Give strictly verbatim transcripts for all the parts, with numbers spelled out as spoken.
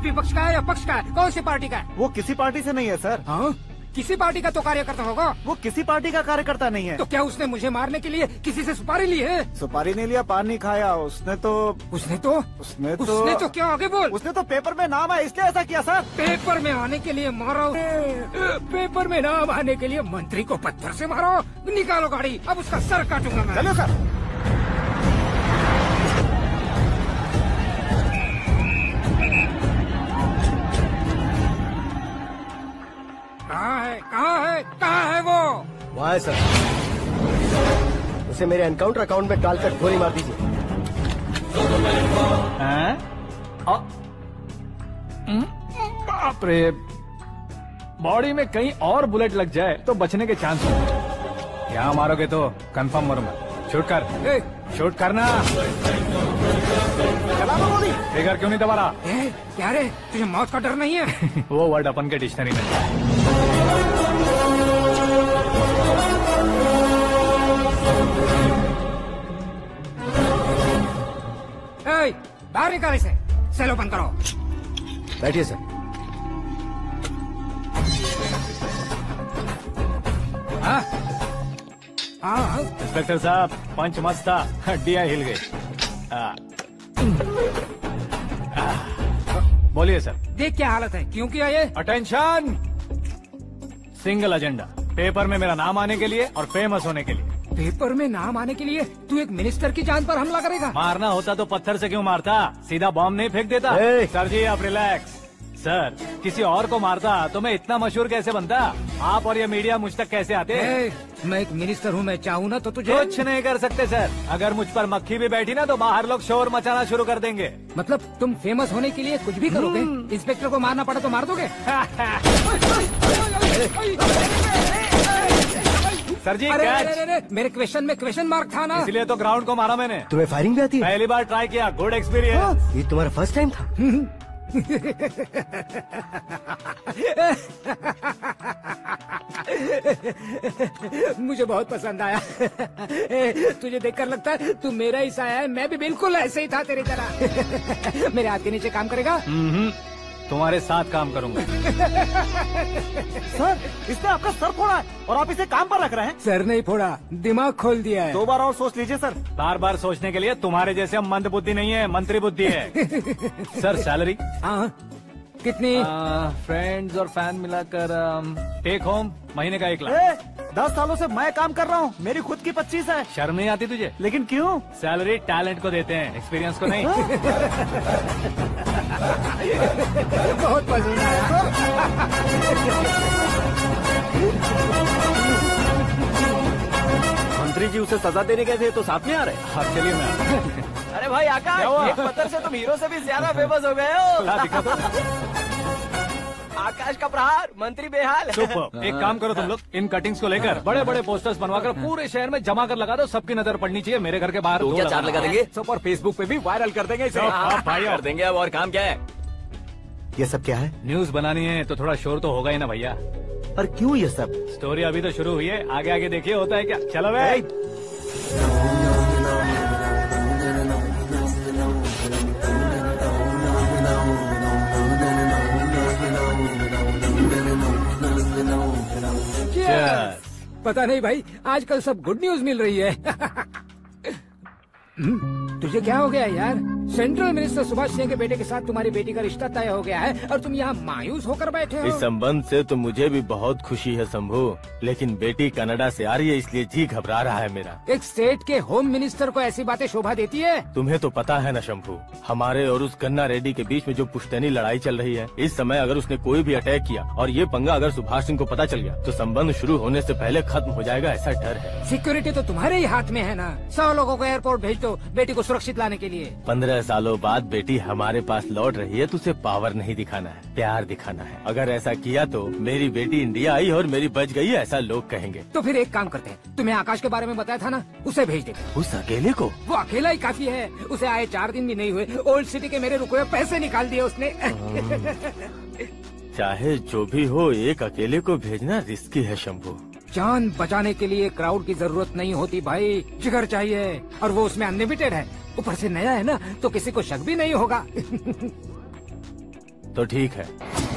विपक्ष का है या पक्ष का है? कौन सी पार्टी का है? वो किसी पार्टी से नहीं है सर। हाँ, किसी पार्टी का तो कार्यकर्ता होगा। वो किसी पार्टी का कार्यकर्ता नहीं है। तो क्या उसने मुझे मारने के लिए किसी से सुपारी ली है? सुपारी नहीं लिया, पान नहीं खाया। उसने तो उसने तो उसने तो उसने तो क्या आगे बोल। उसने तो पेपर में नाम है इसलिए ऐसा किया सर। पेपर में आने के लिए मारो, पेपर में नाम आने के लिए मंत्री को पत्थर से मारो। निकालो गाड़ी, अब उसका सर काटूंगा मैं। चलो सर। कहाँ है, कहाँ है, कहाँ है वो? वहाँ है सर। उसे मेरे एनकाउंटर अकाउंट में डालकर गोली मार दीजिए। बाप रे, बॉडी में कहीं और बुलेट लग जाए तो बचने के चांस हो। यहाँ मारोगे तो कंफर्म मरूंगा। शूट कर, शूट करना। चला दो गोली। फिगर क्यों नहीं दबा रहा? ए, क्या रे, तुझे मौत का डर नहीं है? वो वर्ड अपन के डिक्शनरी में। ए, बाहर निकाल इसे। सेल ओपन करो। बैठिए सर। हाँ हाँ, इंस्पेक्टर साहब, पंच मस्त था, हड्डियां हिल गई। आ, आ, बोलिए सर। देख क्या हालत है, क्यों किया ये? अटेंशन, सिंगल एजेंडा, पेपर में मेरा नाम आने के लिए और फेमस होने के लिए। पेपर में नाम आने के लिए तू एक मिनिस्टर की जान पर हमला करेगा? मारना होता तो पत्थर से क्यों मारता, सीधा बॉम्ब नहीं फेंक देता। ए! सर जी आप रिलैक्स। सर, किसी और को मारता तो मैं इतना मशहूर कैसे बनता? आप और ये मीडिया मुझ तक कैसे आते? ए, मैं एक मिनिस्टर हूँ, मैं चाहूँ ना तो तुझे कुछ नहीं कर सकते सर। अगर मुझ पर मक्खी भी बैठी ना तो बाहर लोग शोर मचाना शुरू कर देंगे। मतलब तुम फेमस होने के लिए कुछ भी करोगे? इंस्पेक्टर को मारना पड़ा तो मार दोगे? सर जी अरे, कैच। अरे, अरे, अरे, मेरे क्वेश्चन में क्वेश्चन मार्क था ना। इसलिए तो ग्राउंड को मारा मैंने। तुम्हें फायरिंग भी आती है? पहली बार ट्राई किया, गुड एक्सपीरियंस। ये तुम्हारा फर्स्ट टाइम था? मुझे बहुत पसंद आया। ए, तुझे देखकर लगता है तू मेरा ही साया है। मैं भी बिल्कुल ऐसे ही था तेरी तरह। मेरे हाथ के नीचे काम करेगा? तुम्हारे साथ काम करूंगा। सर, इसने आपका सर फोड़ा है और आप इसे काम पर रख रहे हैं। सर नहीं फोड़ा, दिमाग खोल दिया है। दो बार और सोच लीजिए सर। बार बार सोचने के लिए तुम्हारे जैसे मंद बुद्धि नहीं है, मंत्री बुद्धि है। Sir salary? हाँ, कितनी? फ्रेंड्स और फैन मिलाकर टेक होम महीने का एक लाख। ए, दस सालों से मैं काम कर रहा हूँ, मेरी खुद की पच्चीस है। शर्म नहीं आती तुझे? लेकिन क्यों? सैलरी टैलेंट को देते हैं, एक्सपीरियंस को नहीं। बहुत पसंद आया। मंत्री जी उसे सजा देने गए थे तो साथ में आ रहे। हाँ चलिए मैं। अरे भाई आकाश, एक पत्थर से तुम हीरो से भी ज्यादा फेमस हो गए हो। ला दिखा दो। आकाश का प्रहार, मंत्री बेहाल। सुपर। एक काम करो तुम लोग, इन कटिंग्स को लेकर बड़े बड़े पोस्टर्स बनवाकर पूरे शहर में जमा कर लगा दो। सबकी नजर पड़नी चाहिए मेरे घर के बाहर। तो क्या चार लगा देंगे? सब और फेसबुक पे भी वायरल कर देंगे इसे। हाँ, भाई कर देंगे। अब और काम क्या है? ये सब क्या है? न्यूज बनानी है तो थोड़ा शोर तो होगा ही ना भैया। पर क्यों ये सब? स्टोरी अभी तो शुरू हुई है, आगे आगे देखिए होता है क्या। चलो भाई। पता नहीं भाई, आजकल सब गुड न्यूज मिल रही है। तुझे क्या हो गया यार? सेंट्रल मिनिस्टर सुभाष सिंह के बेटे के साथ तुम्हारी बेटी का रिश्ता तय हो गया है और तुम यहाँ मायूस होकर बैठे हो। इस संबंध से तो मुझे भी बहुत खुशी है शंभू, लेकिन बेटी कनाडा से आ रही है इसलिए जी घबरा रहा है मेरा। एक स्टेट के होम मिनिस्टर को ऐसी बातें शोभा देती है? तुम्हें तो पता है न शंभू, हमारे और उस गन्ना रेड्डी के बीच में जो पुश्तैनी लड़ाई चल रही है, इस समय अगर उसने कोई भी अटैक किया और ये पंगा अगर सुभाष सिंह को पता चल गया तो संबंध शुरू होने से पहले खत्म हो जाएगा, ऐसा डर है। सिक्योरिटी तो तुम्हारे ही हाथ में है ना। सौ लोगों को एयरपोर्ट भेज दो बेटी को सुरक्षित लाने के लिए। पंद्रह सालों बाद बेटी हमारे पास लौट रही है तो उसे पावर नहीं दिखाना है, प्यार दिखाना है। अगर ऐसा किया तो मेरी बेटी इंडिया आई और मेरी बच गई, ऐसा लोग कहेंगे। तो फिर एक काम करते हैं, तुम्हें आकाश के बारे में बताया था ना, उसे भेज दे। उस अकेले को? वो अकेला ही काफी है। उसे आए चार दिन भी नहीं हुए, ओल्ड सिटी के मेरे रुके हुए पैसे निकाल दिए उसने। चाहे जो भी हो, एक अकेले को भेजना रिस्की है शंभू। जान बचाने के लिए क्राउड की जरूरत नहीं होती भाई, जिगर चाहिए, और वो उसमें अनलिमिटेड है। ऊपर से नया है ना, तो किसी को शक भी नहीं होगा। तो ठीक है।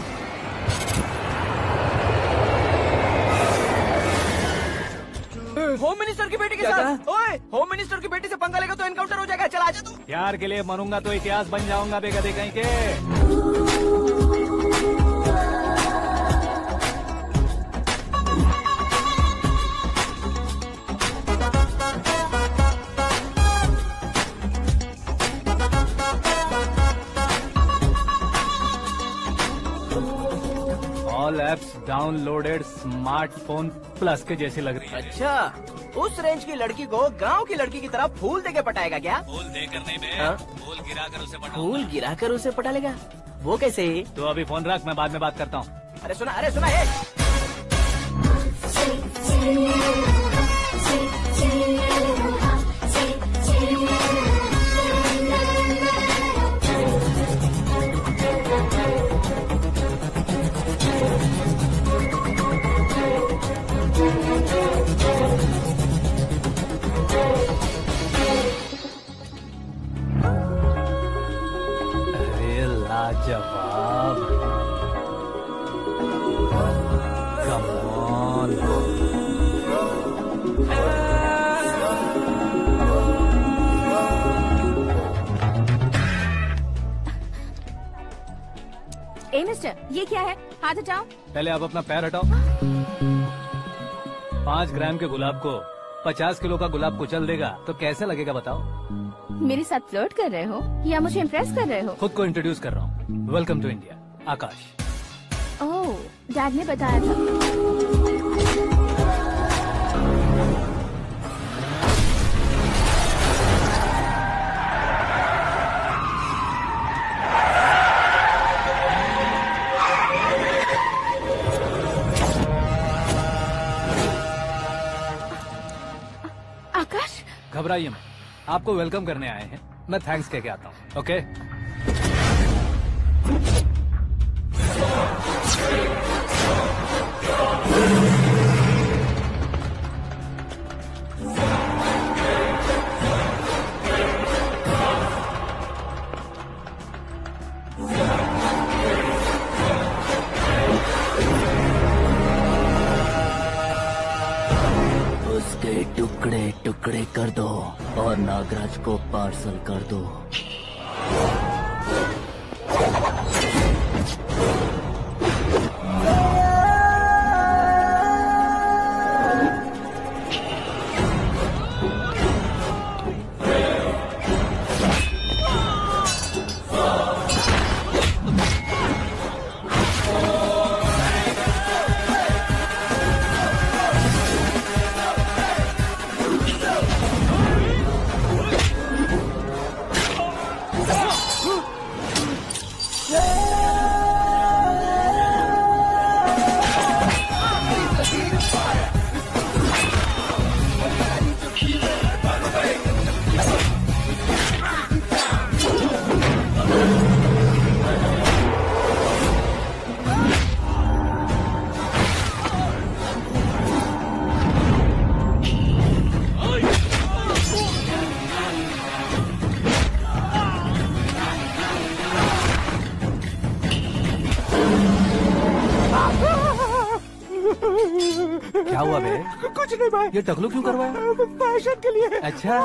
होम मिनिस्टर की बेटी के साथ। ओए, होम मिनिस्टर की बेटी से पंगा लेगा तो एनकाउंटर हो जाएगा। चल आजा तू। प्यार के लिए मरूंगा तो इतिहास बन जाऊंगा बेगधे कहीं के। All apps downloaded smartphone plus के जैसी लग रही है। अच्छा, उस रेंज की लड़की को गांव की लड़की की तरह फूल देके पटाएगा क्या? फूल देकर नहीं बे, हाँ? फूल गिराकर उसे पटा। फूल गिराकर उसे पटा लेगा? वो कैसे? तो अभी फोन रख, मैं बाद में बात करता हूँ। अरे सुना, अरे सुना है। अरे लाजवाब, कम ऑन। ए मिस्टर, ये क्या है? हाथ हटाओ। पहले आप अपना पैर हटाओ। पाँच ग्राम के गुलाब को पचास किलो का गुलाब कुचल देगा तो कैसे लगेगा बताओ? मेरे साथ फ्लर्ट कर रहे हो या मुझे इम्प्रेस कर रहे हो? खुद को इंट्रोड्यूस कर रहा हूँ। Welcome to India, Akash. Oh, dad ने बताया था। आकाश, घबराइए मत, आपको वेलकम करने आए हैं। मैं थैंक्स कह के आता हूँ। ओके, उसके टुकड़े टुकड़े कर दो और नागराज को पार्सल कर दो। क्या हुआ बे? कुछ नहीं भाई। ये टकलू क्यों करवाया? फैशन के लिए। अच्छा,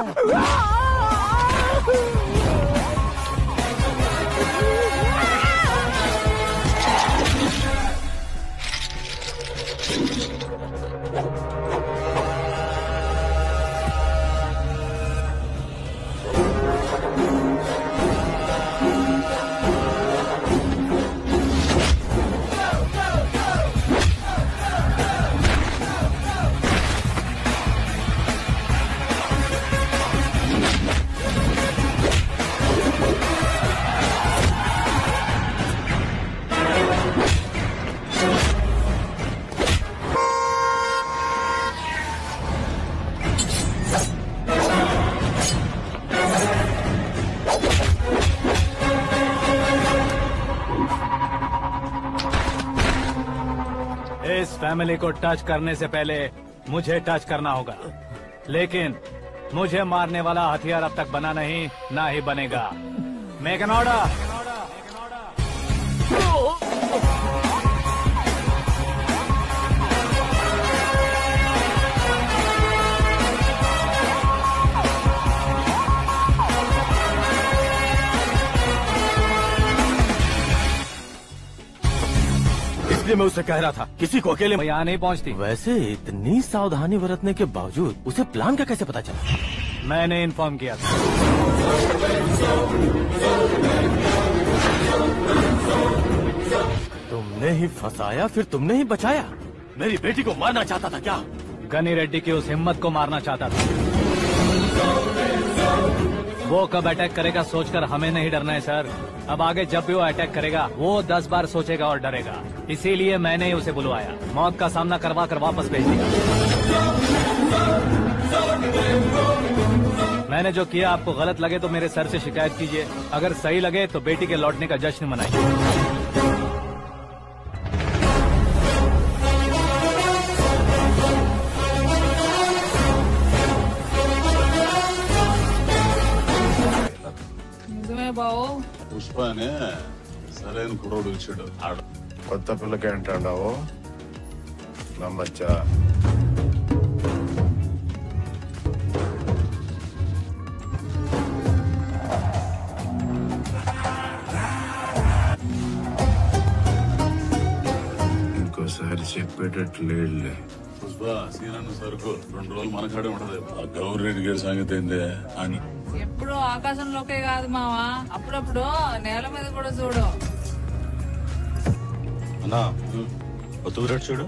इस फैमिली को टच करने से पहले मुझे टच करना होगा, लेकिन मुझे मारने वाला हथियार अब तक बना नहीं, ना ही बनेगा। Make an order. इसलिए मैं उससे कह रहा था किसी को अकेले। वो यहाँ नहीं पहुँचती। वैसे इतनी सावधानी बरतने के बावजूद उसे प्लान का कैसे पता चला? मैंने इन्फॉर्म किया था। तुमने ही फंसाया, फिर तुमने ही बचाया। मेरी बेटी को मारना चाहता था क्या? गनी रेड्डी की उस हिम्मत को मारना चाहता था। वो कब अटैक करेगा सोचकर हमें नहीं डरना है सर। अब आगे जब भी वो अटैक करेगा वो दस बार सोचेगा और डरेगा। इसीलिए मैंने ही उसे बुलवाया। मौत का सामना करवा कर वापस भेज दिया। मैंने जो किया आपको गलत लगे तो मेरे सर से शिकायत कीजिए, अगर सही लगे तो बेटी के लौटने का जश्न मनाइए। బావు పుష్పనే సరైన కుర్రోడు వచ్చాడు. కొత్త పిల్లకి ఏంటాడావు నమ్మచ్చా? ఇంకోసారి చెప్పేటట్టు లేడులే. పుష్ప సీనన్న సరుకు రెండు రోజులు మన కాడే ఉంటది. ఆ గౌరీ రెడ్డి గారి సంగతి ఏందే అని ఎప్పుడు ఆకాశంలోకే కాదు మావా, అప్పుడప్పుడు నేల మీద కూడా చూడు. అన్నా ఒత్తుకురాడు చూడు.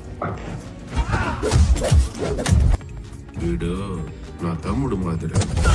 వీడు నా తమ్ముడు మాదిరి.